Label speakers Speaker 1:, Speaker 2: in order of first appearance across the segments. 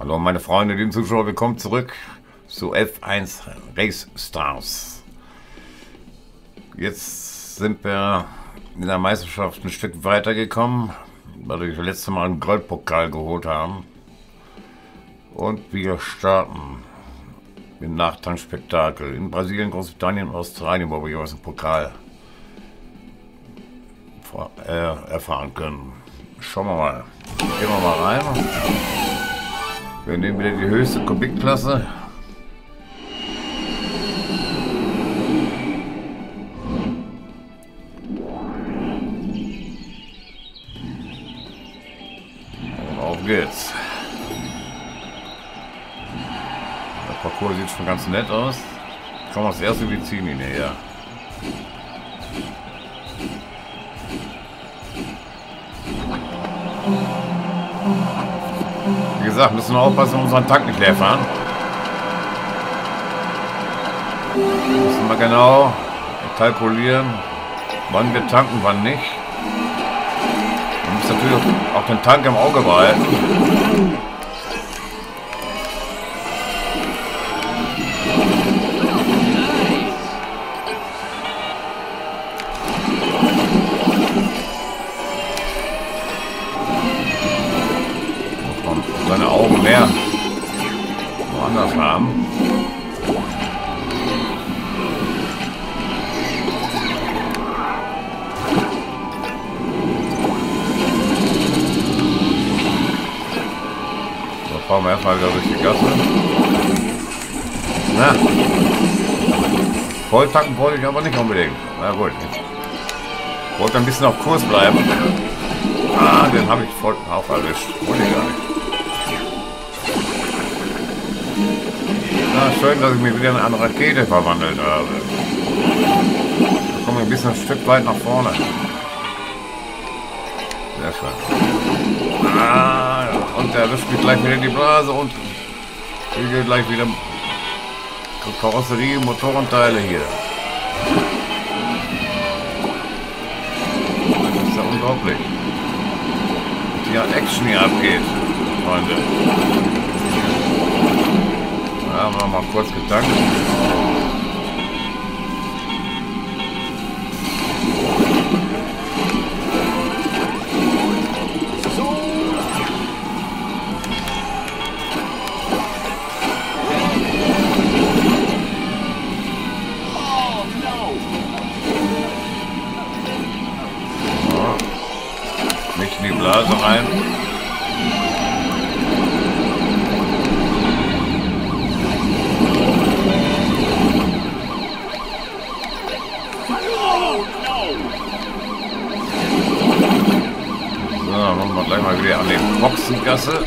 Speaker 1: Hallo meine Freunde, lieben Zuschauer, willkommen zurück zu F1 Race Stars. Jetzt sind wir in der Meisterschaft ein Stück weitergekommen, weil wir das letzte Mal einen Goldpokal geholt haben. Und wir starten mit dem Nachtankspektakel in Brasilien, Großbritannien und Australien, wo wir jeweils einen Pokal erfahren können. Schauen wir mal. Gehen wir mal rein. Wir nehmen wieder die höchste Kubikklasse. Und auf geht's. Der Parcours sieht schon ganz nett aus. Schauen wir uns erst über die Ziellinie her. Wie gesagt, müssen wir aufpassen, unseren Tank nicht leer fahren. Müssen wir genau kalkulieren, wann wir tanken, wann nicht. Man muss natürlich auch den Tank im Auge behalten. Seine Augen mehr woanders haben. So, fahren wir erstmal wieder durch die Gasse. Na, voll tanken wollte ich aber nicht unbedingt. Na gut, ich wollte ein bisschen auf Kurs bleiben. Ah, den habe ich voll auf erwischt. Wollte ich gar nicht. Na, schön, dass ich mich wieder in eine Rakete verwandelt habe. Da komme ich ein bisschen ein Stück weit nach vorne. Sehr schön. Ah, und der erwischt mich gleich wieder in die Blase und ich gehe gleich wieder Karosserie, Motorenteile hier. Das ist ja unglaublich. Die an Action hier abgeht, Freunde. Ja, haben wir mal kurz getankt. So. Nicht in die Blase rein. Machen wir gleich mal wieder an die Boxengasse.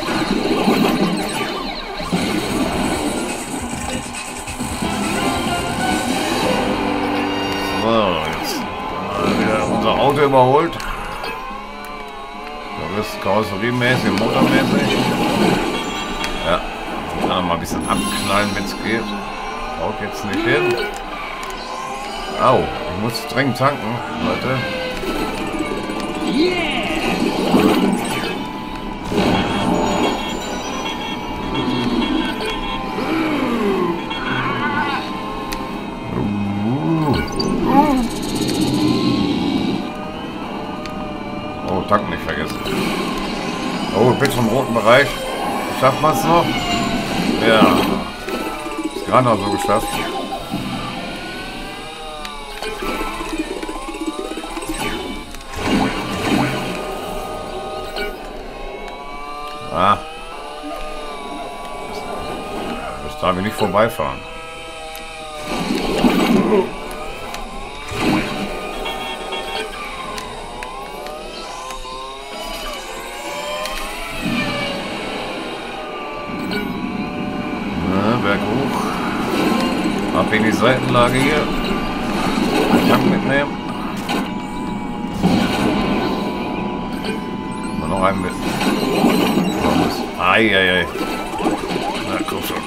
Speaker 1: So, jetzt wieder unser Auto überholt. Das ist karosseriemäßig, motormäßig. Ja, dann mal ein bisschen abknallen, wenn es geht. Haut jetzt nicht hin. Au, ich muss dringend tanken, Leute. Yeah! Oh, Tank nicht vergessen. Oh, ich bin schon im roten Bereich. Schafft man es noch? Ja. Ist gerade noch so geschafft. Ah. Das darf ich nicht vorbeifahren. Berg hoch. Ab in die Seitenlage hier. Den Tank mitnehmen. Mal noch einen mit. Eieiei. Na komm schon.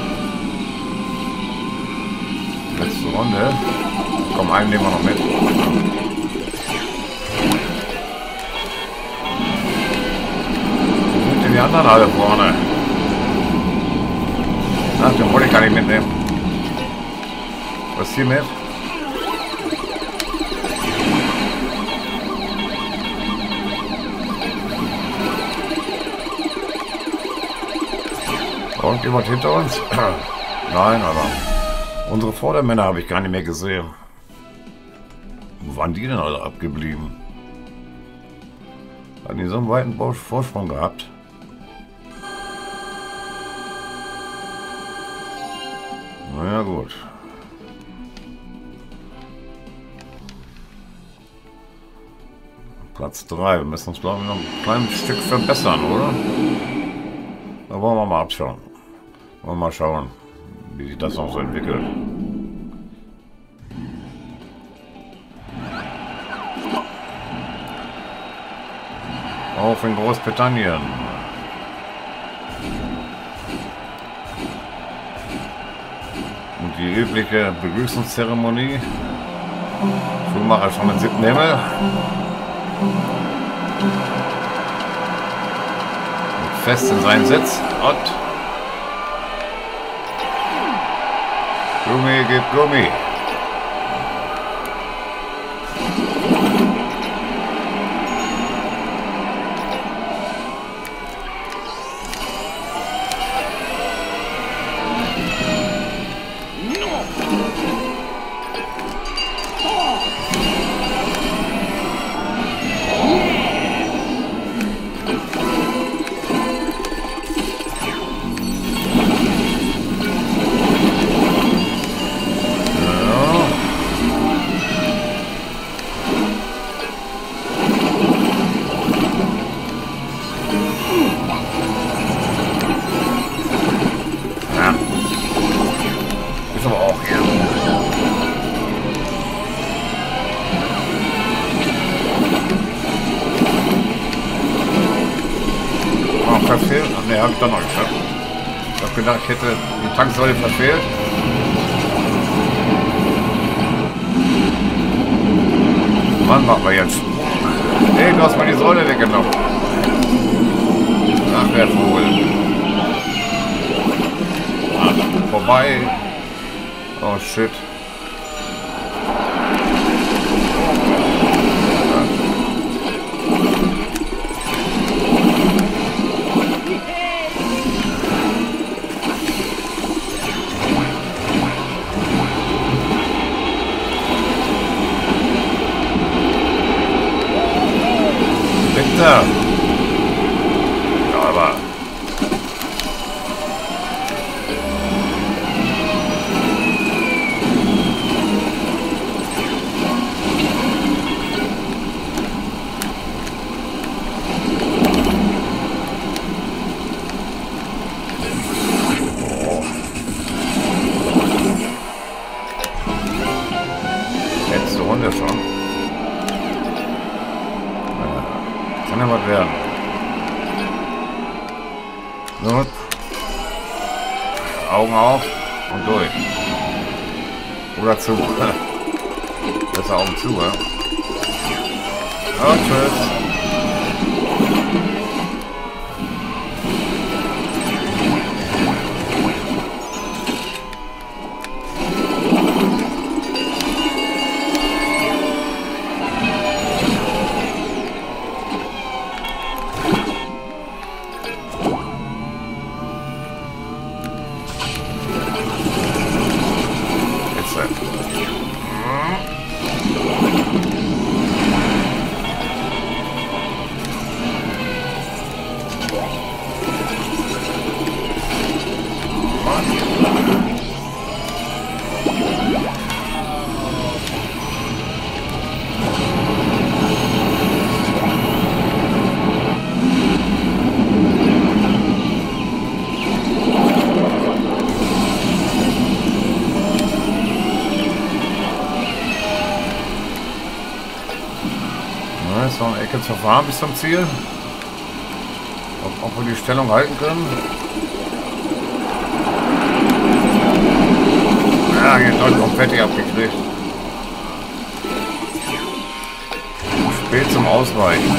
Speaker 1: Letzte Runde. Komm, einen nehmen wir noch mit. Wo sind denn die anderen alle vorne? Ach, den wollte ich gar nicht mitnehmen. Was ist hier mit? Und jemand hinter uns? Nein, aber unsere Vordermänner habe ich gar nicht mehr gesehen. Wo waren die denn alle abgeblieben? Hatten die so einen weiten Vorsprung gehabt? Na ja, gut. Platz 3. Wir müssen uns, glaube ich, noch ein kleines Stück verbessern, oder? Da wollen wir mal abschauen. Wollen wir mal schauen, wie sich das noch so entwickelt. Auf in Großbritannien. Und die übliche Begrüßungszeremonie. Schumacher schon den 7. Himmel. Und fest in seinen Sitz. Und Gummi gibt Gummi. Verfehlt? Ne, habe ich doch noch geschafft. Ich habe gedacht, ich hätte die Tanksäule verfehlt. Mann, machen wir jetzt. Hey, du hast mal die Säule weggenommen. Ach, der Vogel. Ach, vorbei. Oh, shit. Ja, aber letzte Runde schon. Kann ja was werden. Gut. Augen auf und durch. Oder zu. Besser Augen zu, ja? Und tschüss. Ist noch eine Ecke zu fahren bis zum Ziel. Ob wir die Stellung halten können. Ja, hier ist noch Konfetti abgekriegt. Spät zum Ausweichen.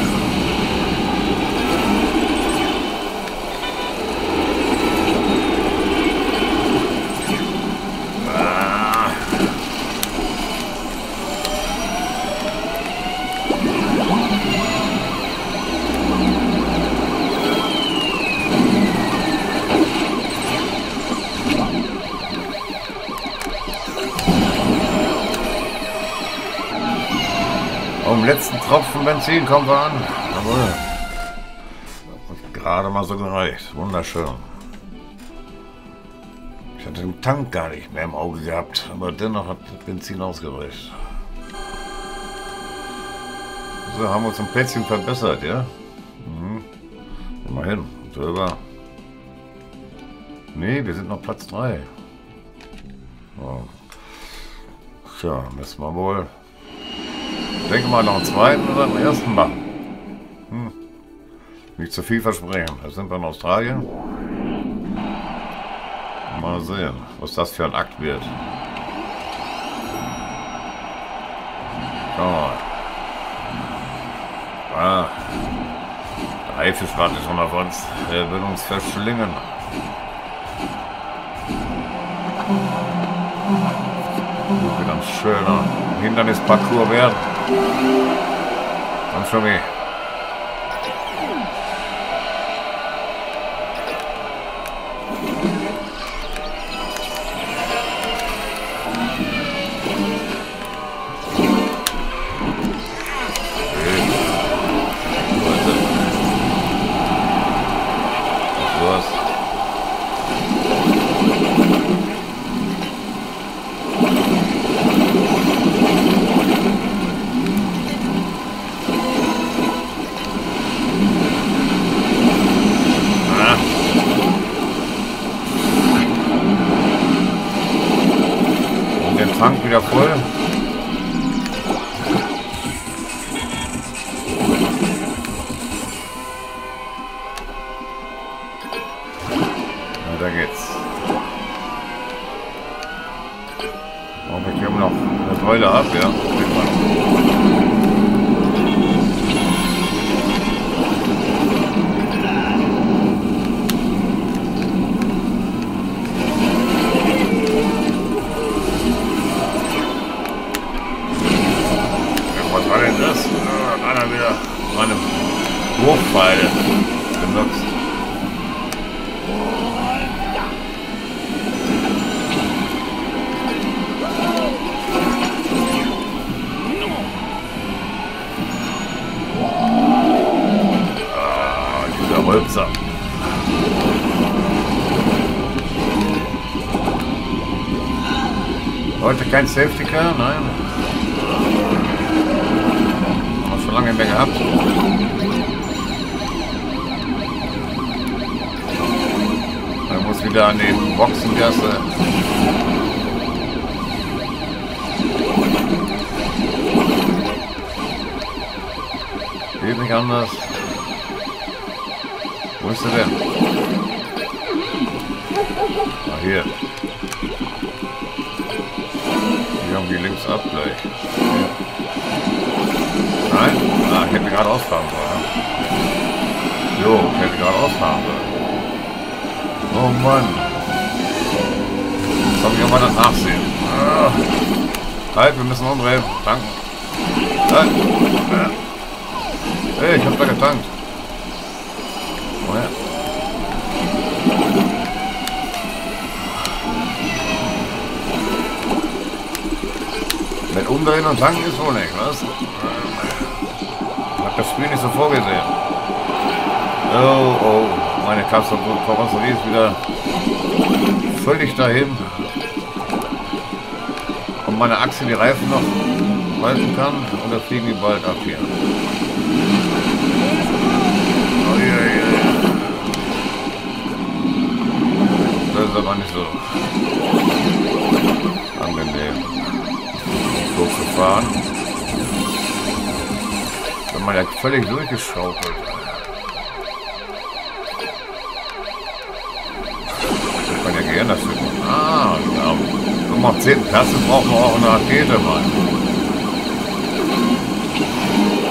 Speaker 1: Am letzten Tropfen Benzin kommen wir an. Jawohl. Hat gerade mal so gereicht. Wunderschön. Ich hatte den Tank gar nicht mehr im Auge gehabt, aber dennoch hat das Benzin ausgereicht. So, haben wir uns ein Plätzchen verbessert, ja? Mhm. Immerhin. Selber. Nee, wir sind noch Platz 3. Oh. Tja, müssen wir wohl. Ich denke mal noch einen zweiten oder einen ersten machen. Nicht zu viel versprechen. Da sind wir in Australien. Mal sehen, was das für ein Akt wird. Schauen wir mal. Ah, der Haifisch wartet schon auf uns. Er will uns verschlingen. Wird ein schöner Hindernisparcours werden. Komm schon wie. Tank wieder voll. Ja, da geht's. Oh, wir haben noch eine Säule ab, ja. Was war denn das? Ah, einer wieder meine Wurfpfeile benutzt. Ah, dieser Holzer. Heute kein Safety Car, nein. Schon lange mehr gehabt. Man muss wieder an die Boxengasse. Geht nicht anders. Wo ist er denn? Ah, hier. Hier irgendwie links ab gleich. Hier. Nein? Ah, ich hätte gerade ausfahren sollen. Jo, ich hätte gerade ausfahren sollen. Oh Mann. Jetzt habe ich auch mal das Nachsehen. Ah. Halt, wir müssen umdrehen. Tanken. Halt. Hey, ich habe da getankt. Oh ja. Mit Umdrehen und Tanken ist wohl nicht, was? Ich hab das Spiel nicht so vorgesehen. Oh, oh, meine Karosserie ist wieder völlig dahin. Und meine Achse die Reifen noch halten kann und da fliegen die bald ab hier. Oh, yeah. Das ist aber nicht so angenehm. So zu fahren. Wenn man ja völlig durchgeschaukelt. Das kann ja gerne dafür. Ah, ja. Um auf 10. Klasse brauchen wir auch eine Rakete mal.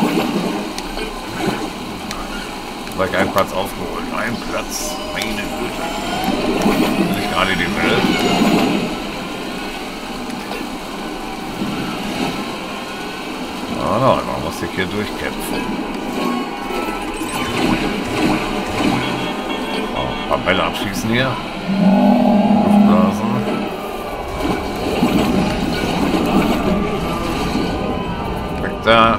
Speaker 1: Gleich einen Platz aufgeholt. Ein Platz. Meine Güte. Nicht gerade die Welt. Ah, no, man muss sich hier durchkämpfen. Oh, ein paar Bälle abschießen hier. Luftblasen. Weg da.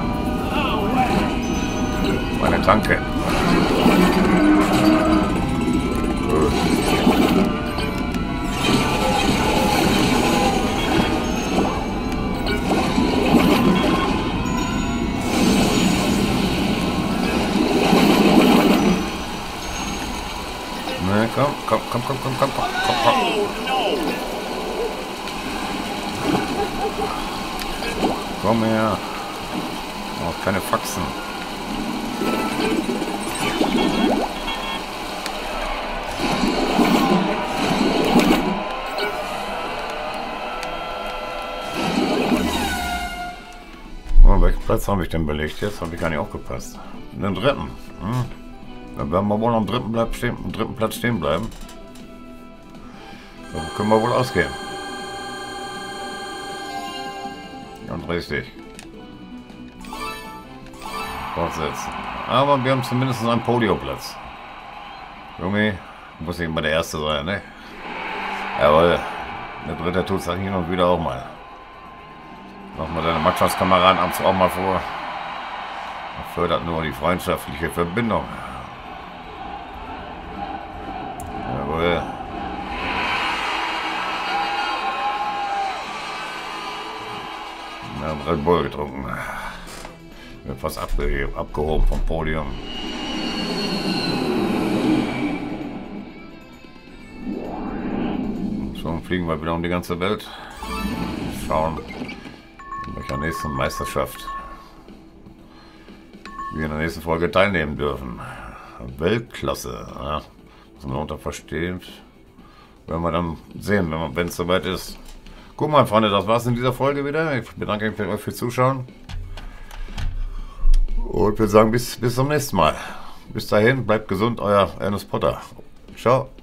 Speaker 1: Meine Tanke. Ne, komm. Komm her. Auch keine Faxen. Oh, welchen Platz habe ich denn belegt? Jetzt habe ich gar nicht aufgepasst. Den dritten. Dann werden wir wohl am dritten Platz stehen bleiben. Davon können wir wohl ausgehen. Ganz richtig. Fortsetzen. Aber wir haben zumindest einen Podiumplatz. Junge, muss nicht immer der Erste sein, ne? Jawohl. Der Dritte tut es dann hin und wieder auch mal. Mach mal deine Mannschaftskameraden abends auch mal vor. Das fördert nur die freundschaftliche Verbindung. Jawohl. Wir haben Red Bull getrunken. Wird fast abgehoben vom Podium. Schon fliegen wir wieder um die ganze Welt. Schauen, in welcher nächsten Meisterschaft wir in der nächsten Folge teilnehmen dürfen. Weltklasse. Ja, muss man darunter verstehen. Werden wir dann sehen, wenn es soweit ist. Gut, meine Freunde, das war's in dieser Folge wieder. Ich bedanke mich euch fürs Zuschauen. Und wir sagen bis zum nächsten Mal. Bis dahin, bleibt gesund, euer Ernest Potter. Ciao.